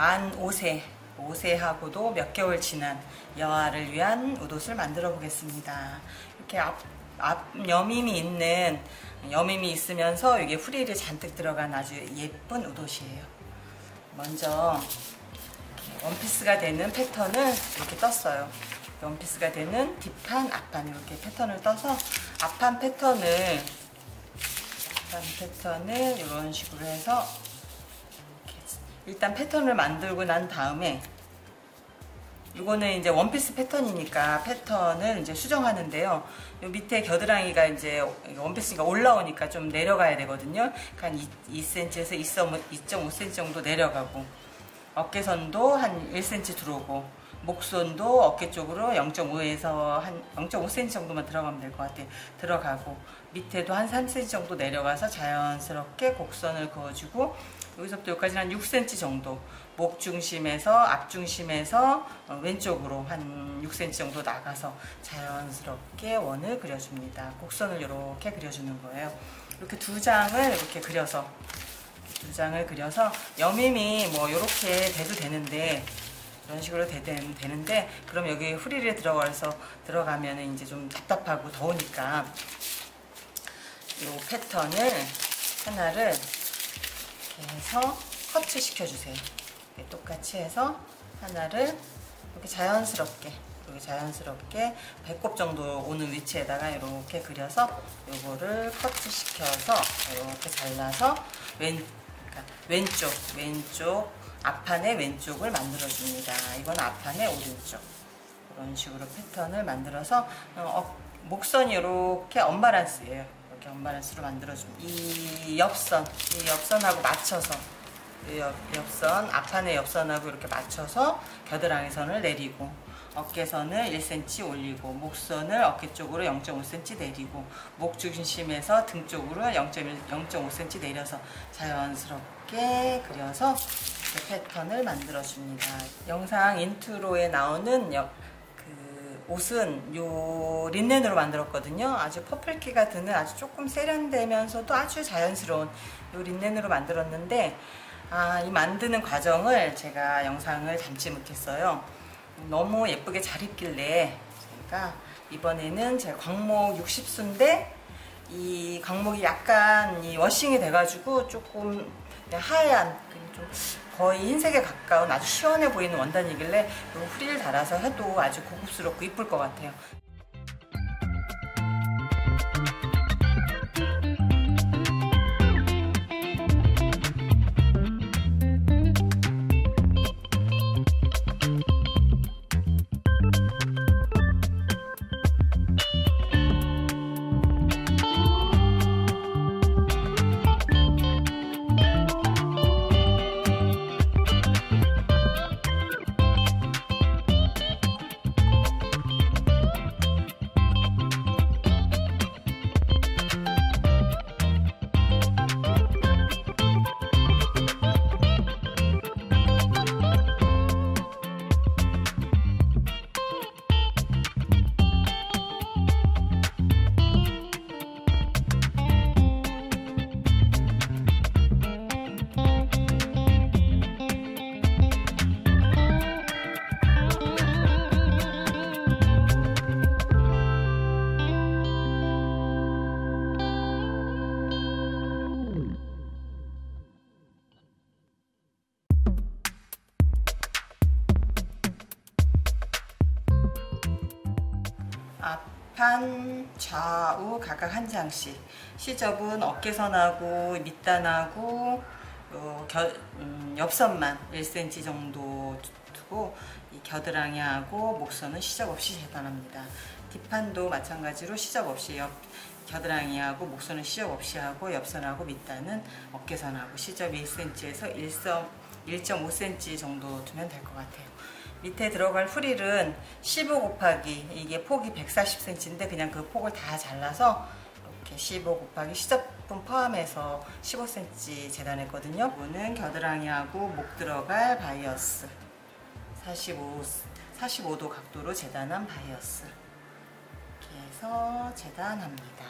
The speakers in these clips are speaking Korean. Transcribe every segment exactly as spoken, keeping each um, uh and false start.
만 오 세, 오 세하고도 몇 개월 지난 여아를 위한 웃옷을 만들어 보겠습니다. 이렇게 앞, 앞 여밈이 있는, 여밈이 있으면서 이게 프릴이 잔뜩 들어간 아주 예쁜 웃옷이에요. 먼저 원피스가 되는 패턴을 이렇게 떴어요. 원피스가 되는 뒷판, 앞판 이렇게 패턴을 떠서 앞판 패턴을 앞판 패턴을 이런 식으로 해서 일단 패턴을 만들고 난 다음에 이거는 이제 원피스 패턴이니까 패턴을 이제 수정하는데요. 요 밑에 겨드랑이가 이제 원피스가 올라오니까 좀 내려가야 되거든요. 한 이 센티미터에서 이 점 오 센티미터 정도 내려가고, 어깨선도 한 일 센티미터 들어오고, 목선도 어깨 쪽으로 영 점 오에서 한 영 점 오 센티미터 정도만 들어가면 될 것 같아요. 들어가고, 밑에도 한 삼 센티미터 정도 내려가서 자연스럽게 곡선을 그어주고, 여기서부터 여기까지는 한 육 센티미터 정도, 목 중심에서 앞 중심에서 왼쪽으로 한 육 센티미터 정도 나가서 자연스럽게 원을 그려줍니다. 곡선을 이렇게 그려주는 거예요. 이렇게 두 장을 이렇게 그려서 두 장을 그려서 여밈이 뭐 이렇게 돼도 되는데, 이런 식으로 되, 되는데 그럼 여기 프릴에 들어가서 들어가면 이제 좀 답답하고 더우니까 이 패턴을 하나를 이렇게 해서 커트 시켜주세요. 똑같이 해서 하나를 이렇게 자연스럽게 이렇게 자연스럽게 배꼽 정도 오는 위치에다가 이렇게 그려서 요거를 커트 시켜서 이렇게 잘라서 왼 그러니까 왼쪽 왼쪽 앞판의 왼쪽을 만들어 줍니다. 이건 앞판의 오른쪽. 이런 식으로 패턴을 만들어서 어, 목선이 이렇게 언밸런스예요. 이렇게 언밸런스로 만들어 줍니다. 이 옆선, 이 옆선하고 맞춰서 이 옆, 옆선, 앞판의 옆선하고 이렇게 맞춰서 겨드랑이 선을 내리고, 어깨선을 일 센티미터 올리고, 목선을 어깨 쪽으로 영 점 오 센티미터 내리고, 목 중심에서 등 쪽으로 영 점 오 센티미터 내려서 자연스럽게 그려서 패턴을 만들어 줍니다. 영상 인트로에 나오는 여, 그 옷은 요 린넨으로 만들었거든요. 아주 퍼플기가 드는 아주 조금 세련되면서도 아주 자연스러운 요 린넨으로 만들었는데, 아, 이 만드는 과정을 제가 영상을 담지 못했어요. 너무 예쁘게 잘 입길래 제가 이번에는 제가 광목 육십 수인데 이 광목이 약간 이 워싱이 돼가지고 조금 하얀, 좀 거의 흰색에 가까운 아주 시원해 보이는 원단이길래 이 프릴 달아서 해도 아주 고급스럽고 이쁠 것 같아요. 앞판 좌우 각각 한 장씩, 시접은 어깨선하고 밑단하고 어, 겨, 음, 옆선만 일 센티미터 정도 두고, 이 겨드랑이하고 목선은 시접 없이 재단합니다. 뒷판도 마찬가지로 시접 없이 옆 겨드랑이하고 목선은 시접 없이 하고, 옆선하고 밑단은 어깨선하고 시접이 일 센티미터에서 일 점 오 센티미터 정도 두면 될 것 같아요. 밑에 들어갈 프릴은 십오 곱하기, 이게 폭이 백사십 센티미터인데 그냥 그 폭을 다 잘라서 이렇게 십오 곱하기 시접분 포함해서 십오 센티미터 재단했거든요. 이거는 겨드랑이하고 목 들어갈 바이어스, 사십오, 사십오 도 각도로 재단한 바이어스, 이렇게 해서 재단합니다.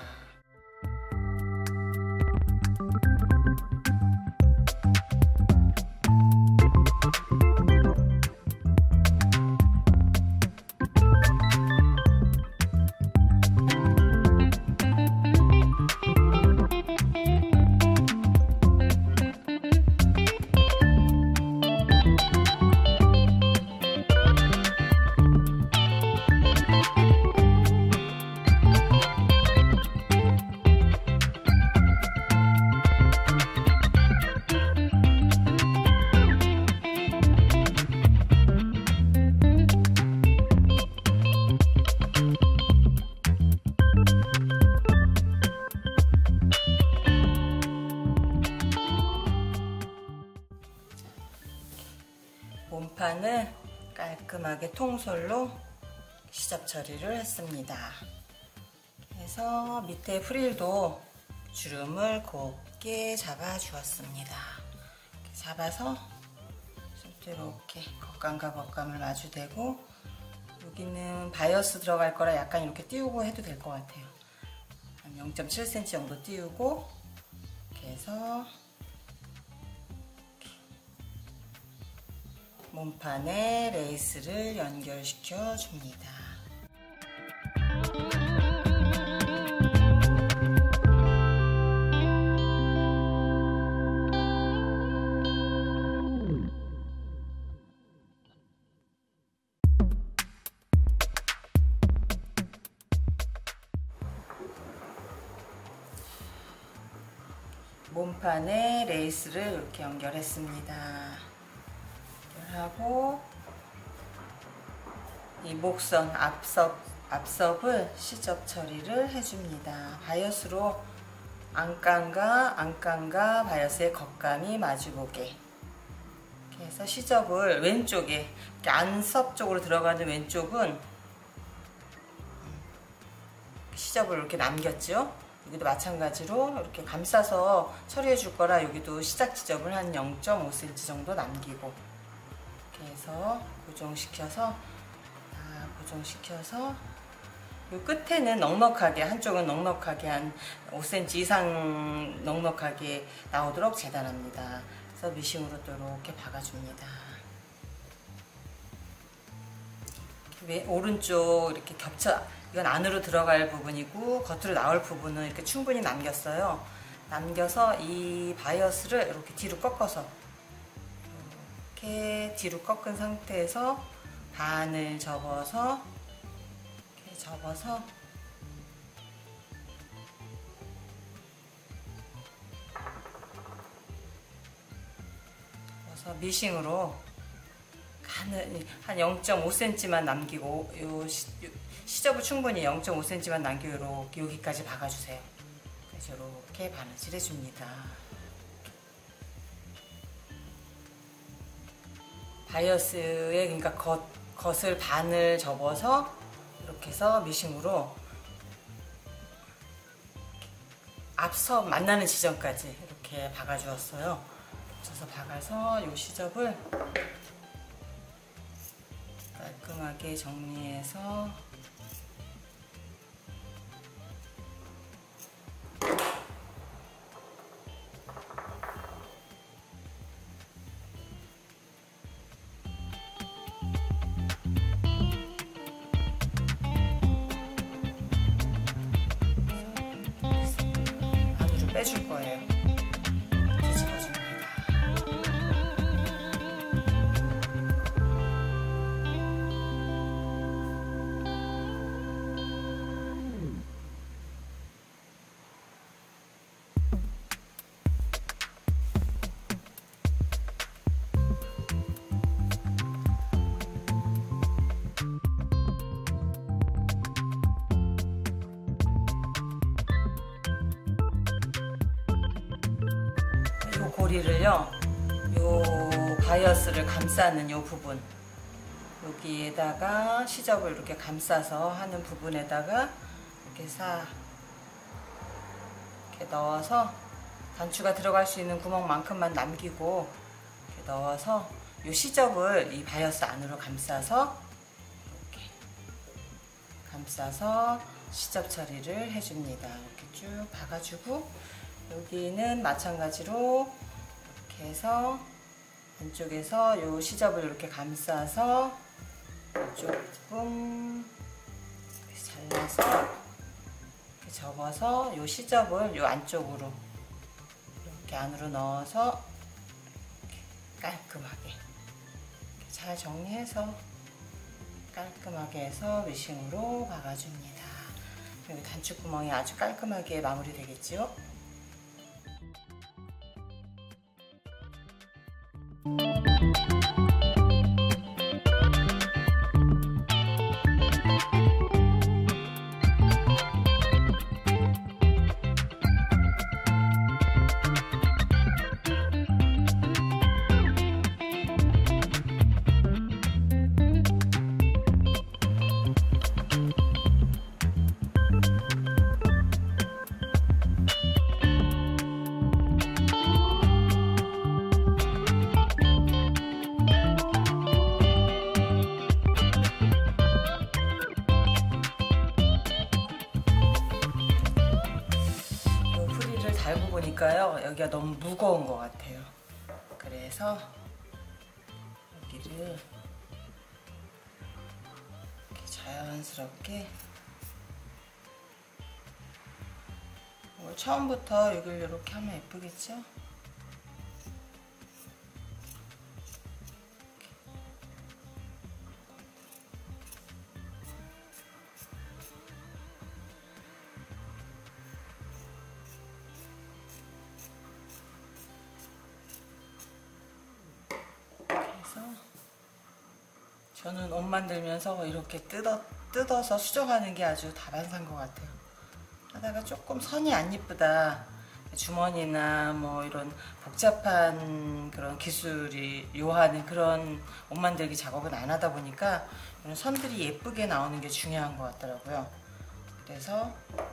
몸판을 깔끔하게 통솔로 시접 처리를 했습니다. 그래서 밑에 프릴도 주름을 곱게 잡아 주었습니다. 잡아서 이렇게 겉감과 겉감을 마주대고, 여기는 바이어스 들어갈 거라 약간 이렇게 띄우고 해도 될 것 같아요. 한 영 점 칠 센티미터 정도 띄우고, 이렇게 해서 몸판에 레이스를 연결시켜 줍니다. 몸판에 레이스를 이렇게 연결했습니다. 하고 이 목선 앞섭, 앞섭을 시접 처리를 해줍니다. 바이어스로 안감과 안감과 바이어스의 겉감이 마주보게, 이렇게 해서 시접을 왼쪽에, 안섭 쪽으로 들어가는 왼쪽은 시접을 이렇게 남겼죠. 여기도 마찬가지로 이렇게 감싸서 처리해 줄 거라 여기도 시작 지점을 한 영 점 오 센티미터 정도 남기고, 이렇게 해서 고정시켜서 다 고정시켜서 이 끝에는 넉넉하게, 한쪽은 넉넉하게 한 오 센티미터 이상 넉넉하게 나오도록 재단합니다. 그래서 미싱으로 또 이렇게 박아줍니다. 이렇게 오른쪽 이렇게 겹쳐, 이건 안으로 들어갈 부분이고 겉으로 나올 부분은 이렇게 충분히 남겼어요. 남겨서 이 바이어스를 이렇게 뒤로 꺾어서, 이렇게 뒤로 꺾은 상태에서 반을 접어서, 이렇게 접어서 접어서 미싱으로 한 영 점 오 센티미터만 남기고, 요 시, 요 시접을 충분히 영 점 오 센티미터만 남기고 이렇게 여기까지 박아주세요. 그래서 이렇게 바느질 해줍니다. 바이어스에, 그러니까 겉, 겉을 반을 접어서 이렇게 해서 미싱으로 앞서 만나는 지점까지 이렇게 박아주었어요. 붙여서 박아서 이 시접을 깔끔하게 정리해서 안으로 빼줄 거예요. 뒤집어줍니다. 고리를요, 요 바이어스를 감싸는 요 부분, 여기에다가 시접을 이렇게 감싸서 하는 부분에다가 이렇게 사 이렇게 넣어서 단추가 들어갈 수 있는 구멍만큼만 남기고 이렇게 넣어서 요 시접을 이 바이어스 안으로 감싸서 이렇게 감싸서 시접 처리를 해줍니다. 이렇게 쭉 박아주고, 여기는 마찬가지로 이렇게 해서 안쪽에서 요 시접을 이렇게 감싸서 조금 잘라서 이렇게 접어서 요 시접을 요 안쪽으로 이렇게 안으로 넣어서 이렇게 깔끔하게 이렇게 잘 정리해서 깔끔하게 해서 미싱으로 박아줍니다. 여기 단추구멍이 아주 깔끔하게 마무리 되겠죠? 달고 보니까요, 여기가 너무 무거운 것 같아요. 그래서 여기를 이렇게 자연스럽게, 처음부터 여기를 이렇게 하면 예쁘겠죠? 저는 옷 만들면서 이렇게 뜯어, 뜯어서 수정하는 게 아주 다반사인 것 같아요. 하다가 조금 선이 안 예쁘다, 주머니나 뭐 이런 복잡한 그런 기술이 요하는 그런 옷 만들기 작업은 안 하다 보니까 이런 선들이 예쁘게 나오는 게 중요한 것 같더라고요. 그래서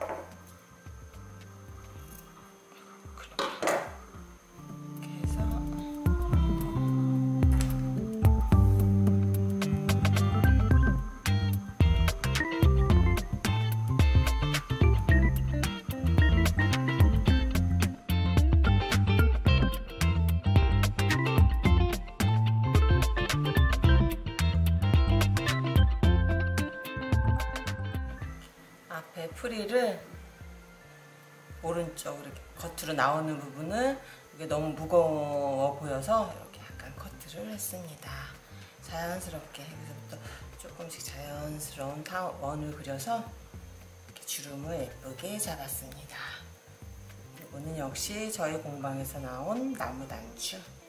앞에 프릴을 오른쪽 이렇게 겉으로 나오는 부분을, 이게 너무 무거워 보여서 이렇게 약간 커트를 했습니다. 자연스럽게 여기서부터 조금씩 자연스러운 원을 그려서 이렇게 주름을 예쁘게 잡았습니다. 이거는 역시 저희 공방에서 나온 나무 단추.